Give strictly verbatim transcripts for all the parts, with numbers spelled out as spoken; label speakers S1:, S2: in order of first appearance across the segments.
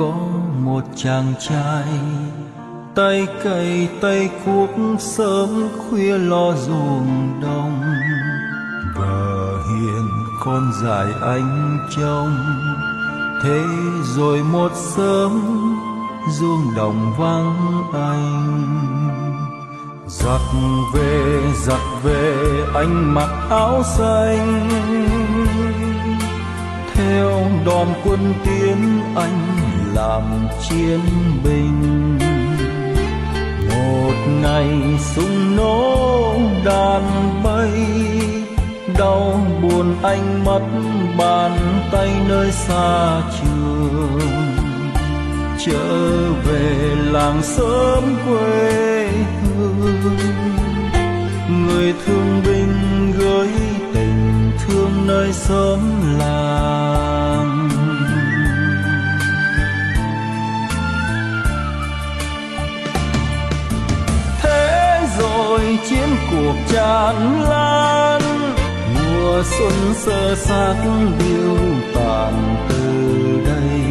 S1: có một chàng trai tay cày tay cuốc sớm khuya lo ruộng đồng, vợ hiền con dại anh trông. Thế rồi một sớm ruộng đồng vắng anh, giặt về giặt về anh mặc áo xanh, theo đoàn quân tiến anh làm chiến binh. Một ngày súng nổ đàn bay, đau buồn anh mất bàn tay nơi xa trường, trở về làng sớm quê hương. Người thương binh gửi tình thương nơi xóm làng. Thế rồi chiến cuộc tràn lan, mùa xuân sơ xác điêu tàn từ đây.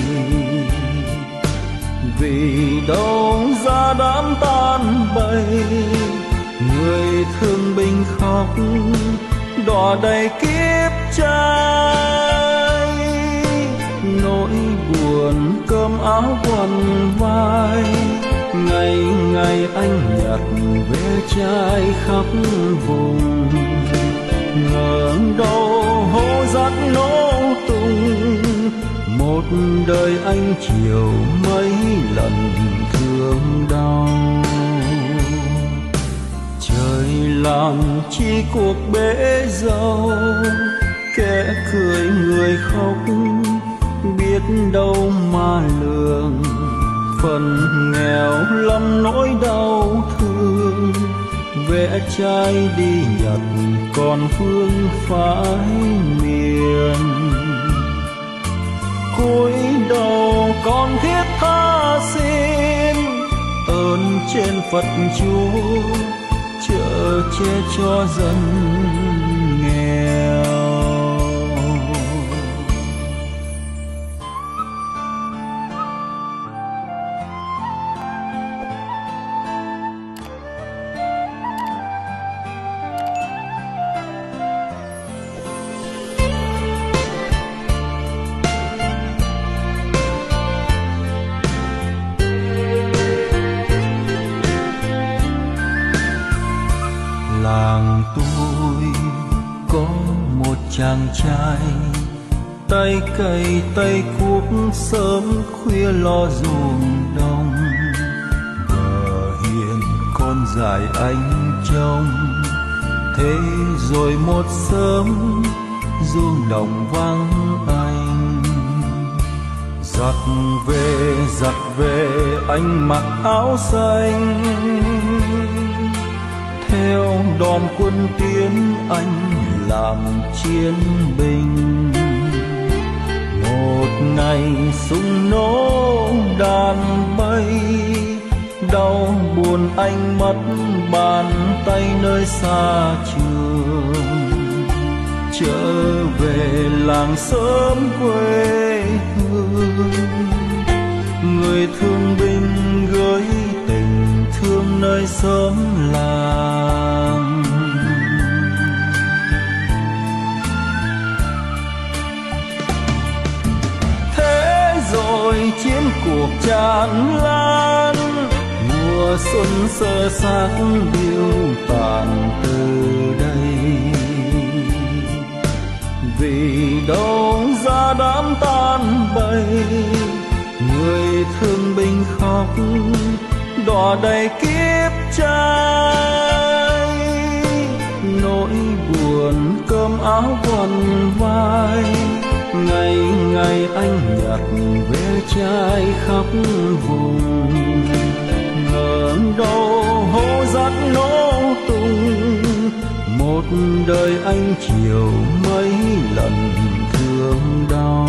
S1: Vì đâu ra đám tan bầy, người thương binh khóc đỏ đầy kiếp trai. Nỗi buồn cơm áo quần vai, ngày ngày anh nhặt ve chai khắp vùng. Ngờ đâu hố rác nổ tung, một đời anh chiều mấy lần thương đau. Trời làm chi cuộc bể dâu, kẻ cười người khóc biết đâu mà lường. Phần nghèo lắm nỗi đau thương, vẽ trai đi Nhật còn phương phái miền. Cúi đầu con thiết tha xin ơn trên Phật Chúa, chở che cho dân nghèo. Làng tôi có một chàng trai tay cày tay cuốc sớm khuya lo ruộng đồng, vợ hiền con dại anh trông. Thế rồi một sớm ruộng đồng vắng anh, giặt về giặt về anh mặc áo xanh, theo đoàn quân tiến anh làm chiến binh. Một ngày súng nổ đàn bay, đau buồn anh mất bàn tay nơi xa trường, trở về làng sớm quê hương. Người thương binh gửi tình thương nơi xóm làng. Thế rồi chiến cuộc tràn lan, mùa xuân sơ xác điêu tàn từ đây. Vì đâu ra đám tan bầy, người thương binh khóc đỏ đầy kiếp trai. Nỗi buồn cơm áo quần vai, ngày ngày anh nhặt ve chai khắp vùng. Ngờ đâu hố rác nổ tung, một đời anh chiều mấy lần thương đau.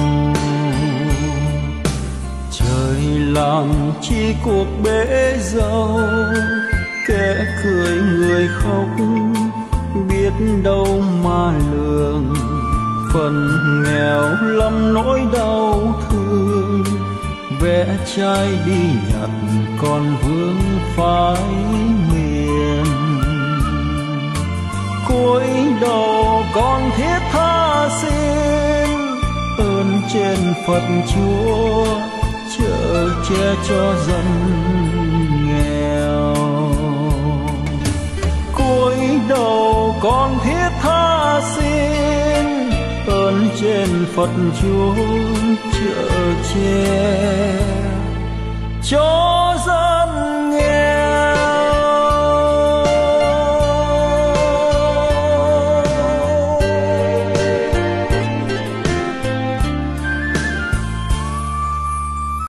S1: Trời làm chi cuộc bể dâu, kẻ cười người khóc biết đâu mà lường. Phần nghèo lắm nỗi đau thương, vẽ trai đi nhặt con vương phái miền. Cúi đầu con thiết tha xin ơn trên Phật Chúa chở che cho dân nghèo. Cúi đầu con thiết tha xin ơn trên Phật Chúa chở che